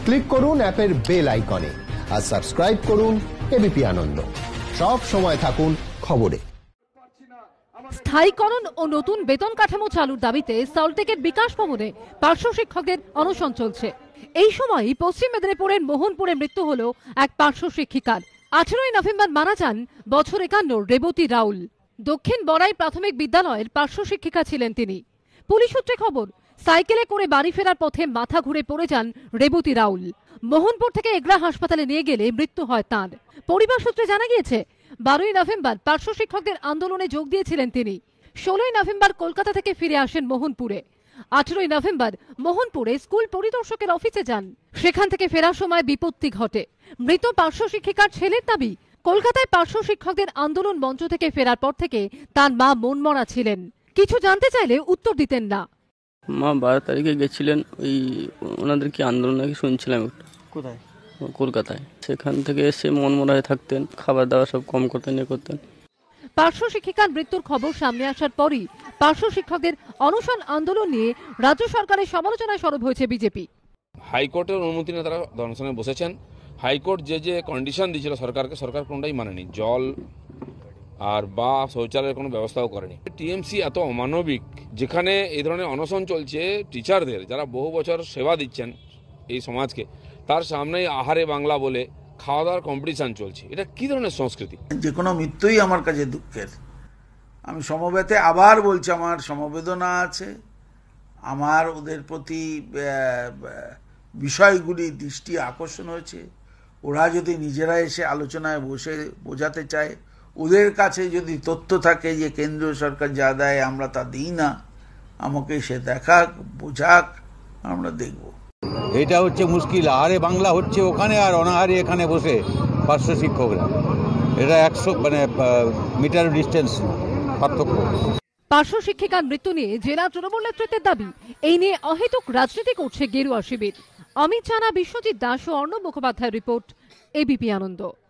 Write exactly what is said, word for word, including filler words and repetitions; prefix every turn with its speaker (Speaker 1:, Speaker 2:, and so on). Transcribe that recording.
Speaker 1: Click করুন অ্যাপের bell আইকনে আর সাবস্ক্রাইব করুন এবিপি আনন্দ। সব সময় থাকুন খবরে।
Speaker 2: স্থায়ীকরণ ও নতুন বেতন কাঠামো চালুর দাবিতে সল্টলেকের বিকাশ ভবনে পার্শ্ব শিক্ষকদের অনশন চলছে। এই সময়ই পশ্চিম মেদিনীপুরের মোহনপুরে মৃত্যু হল এক পার্শ্ব শিক্ষিকার। আঠেরোই নভেম্বর মারা যান বছর একান্ন রেবতী রাউল। দক্ষিণ বড়াই প্রাথমিক বিদ্যালয়ের পার্শ্ব শিক্ষিকা ছিলেন তিনি। পুলিশ সূত্রে খবর, সাইকেলে করে বাড়ি ফেরার পথে মাথা ঘুরে পড়ে যান রেবতী রাউল। মোহনপুর থেকে এগরা হাসপাতালে নিয়ে গেলে মৃত্যু হয় তাঁর। পরিবার সূত্রে জানা গিয়েছে, বারোই নভেম্বর পার্শ্ব শিক্ষকদের আন্দোলনে যোগ দিয়েছিলেন তিনি। ষোলোই নভেম্বর কলকাতা থেকে ফিরে আসেন মোহনপুরে। আঠেরোই নভেম্বর মোহনপুরে স্কুল পরিদর্শকের অফিসে যান। সেখান থেকে ফেরার সময় বিপত্তি ঘটে। মৃত পার্শ্ব শিক্ষিকার ছেলের দাবি, কলকাতায় পার্শ্ব শিক্ষকদের আন্দোলন মঞ্চ থেকে ফেরার পর থেকে তার মা মনমরা ছিলেন। কিছু জানতে চাইলে উত্তর দিতেন না।
Speaker 3: মা বারো তারিখে গেছিলেন, ওই ওনাদের কি আন্দোলন নাকি শুনছিলাম একটু।
Speaker 4: কোথায়?
Speaker 3: কলকাতায়। সেখান থেকে এসে মনমরা হয়ে থাকতেন, খাবার দাবার সব কম করতেন, ইয়ে করতেন।
Speaker 2: পার্শ্ব শিক্ষিকার মৃত্যুর খবর সামনে আসার পরই পার্শ্ব শিক্ষকদের অনশন আন্দোলন নিয়ে রাজ্য সরকারের সমালোচনায় সরব হয়েছে বিজেপি।
Speaker 5: হাইকোর্টের অনুমতি নিয়ে তারা অনশনে বসেছেন। হাইকোর্ট যে যে কন্ডিশন দিয়েছিল সরকারকে, সরকার কোনটাই মানেনি। জল আর বা শৌচালয়ের কোনো ব্যবস্থাও করেনি। টিএমসি এত অমানবিক, যেখানে এই ধরনের অনশন চলছে টিচারদের, যারা বহু বছর সেবা দিচ্ছেন এই সমাজকে, তার সামনেই আহারে বাংলা বলে খাওয়া দাওয়ার কম্পিটিশন চলছে। এটা কি ধরনের সংস্কৃতি?
Speaker 4: যে কোনো মৃত্যুই আমার কাছে দুঃখের। আমি সমবেতে আবার বলছি, আমার সমবেদনা আছে, আমার ওদের প্রতি বিষয়গুলি দৃষ্টি আকর্ষণ হয়েছে। ওরা যদি নিজেরা এসে আলোচনায় বসে বোঝাতে চায়, ওদের কাছে যদি তথ্য থাকে যে কেন্দ্রীয় সরকার যা দেয় আমরা তা দিই না, আমাকে সে দেখাক, বোঝাক, আমরা দেখব।
Speaker 6: এটা হচ্ছে মুশকিল। আহারে বাংলা হচ্ছে ওখানে, আর অনাহারে এখানে বসে পার্শ্ব শিক্ষকরা। এটা একশো মানে মিটার ডিস্টেন্স পার্থক্য।
Speaker 2: পার্শ্ব শিক্ষিকার মৃত্যু নিয়ে জেলা তৃণমূল নেতৃত্বের দাবি, এই নিয়ে অহেতুক রাজনীতি করছে গেরুয়া শিবির। অমিত জানা, বিশ্বজিৎ দাস ও অর্ণব মুখোপাধ্যায়ের রিপোর্ট, এবিপি আনন্দ।